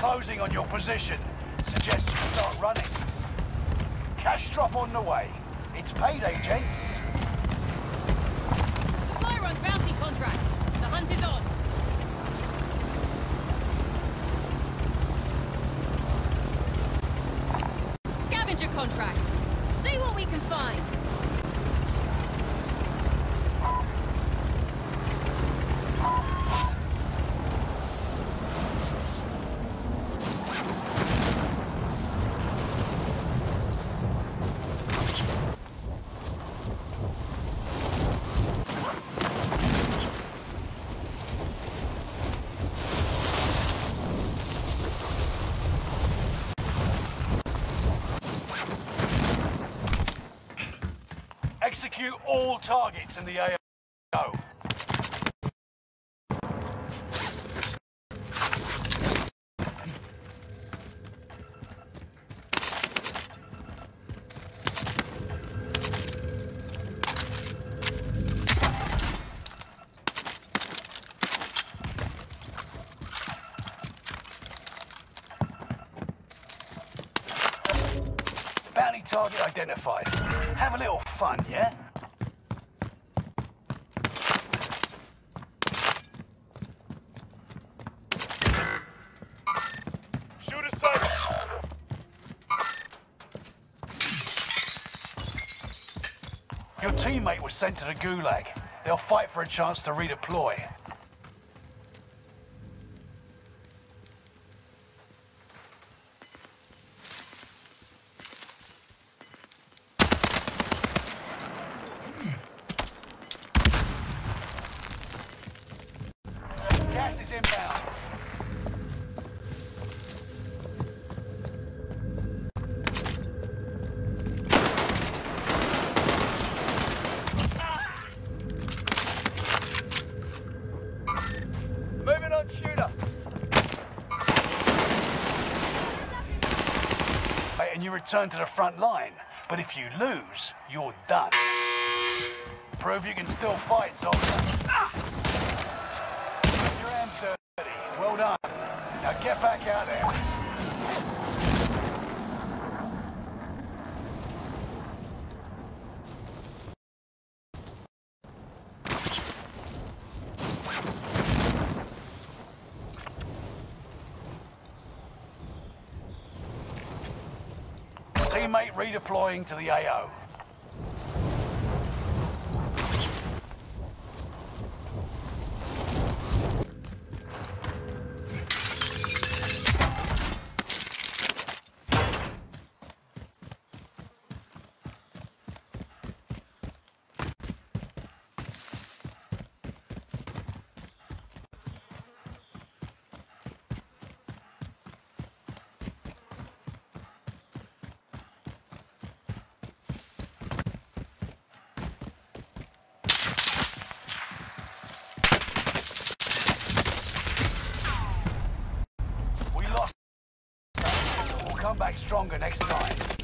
closing on your position. Suggest you start running. Cash drop on the way. It's payday, gents. Supply run bounty contract. The hunt is on. Scavenger contract. See what we can find. Execute all targets in the AO. Bounty target identified. Have a little fun, yeah? Shoot a sight. Your teammate was sent to the Gulag. They'll fight for a chance to redeploy. Gas is inbound. Moving on, shooter. And you return to the front line. But if you lose, you're done. Prove you can still fight, soldier. Your hands dirty. Well done. Now get back out there. Teammate redeploying to the AO. Come back stronger next time.